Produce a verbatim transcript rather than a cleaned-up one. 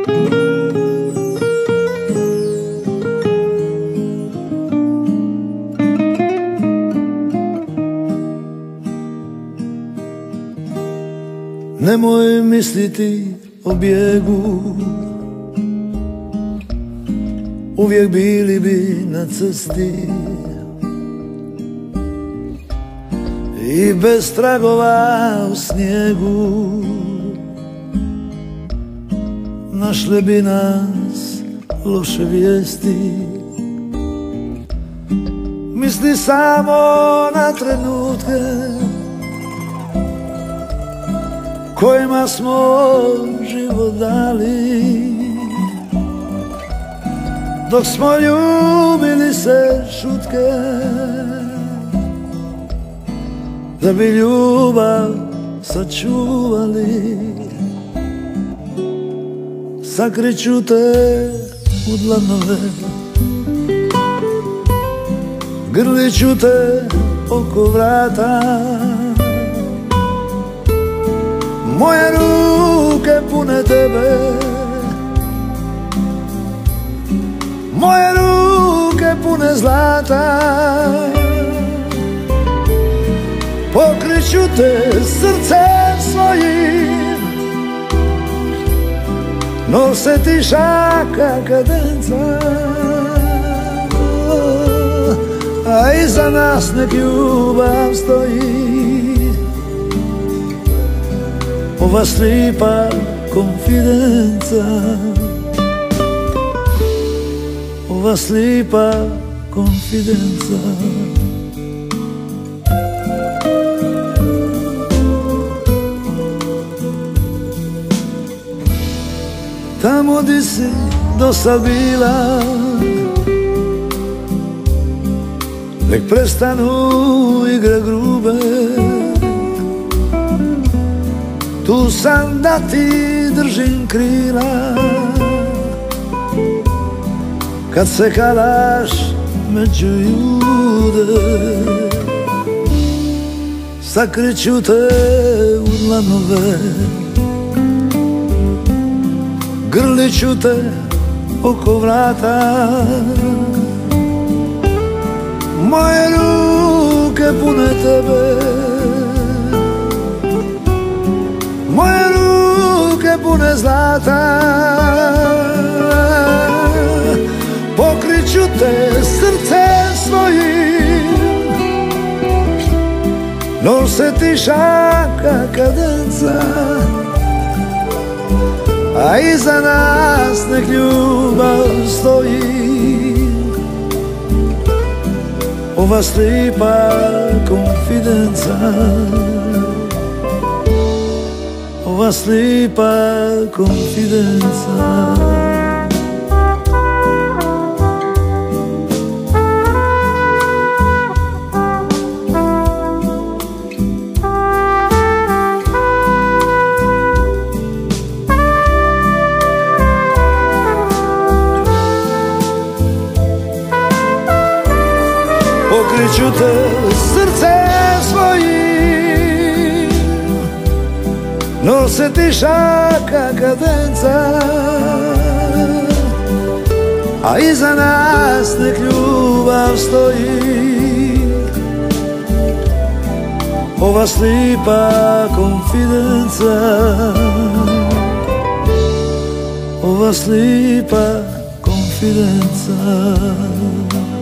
Nemoj misliti o bijegu, uvijek bili bi na cesti i bez tragova u snijegu našle bi nas loše vijesti. Misli samo na trenutke kojima smo život dali, dok smo ljubili se šutke, da bi ljubav sačuvali. Sakriću te u dlanove, grliću te oko vrata, moje ruke pune tebe, moje ruke pune zlata. Pokriću te srcem svojim, no se ti šaka kadenca, a iza nas nek ljubav stoji. Ova slipa konfidenca, ova slipa konfidenca. Tamo di si dosad bila, nek prestanu igre grube. Tu sam da ti držim krila, kad se kalaš među ljude. Sakriću te u dlanove, grliću te oko vrata, moje ruke pune tebe, moje ruke pune zlata. Pokriću te srcem svojim, no se ti šaka kadenca, a iza nas nek ljubav stoji. Ova slipa konfidenca, ova slipa konfidenca. Pokriću te srcem svojim, no se ti šaka kadenca, a iza nas nek ljubav stoji. Ova slipa konfidenca, ova slipa konfidenca.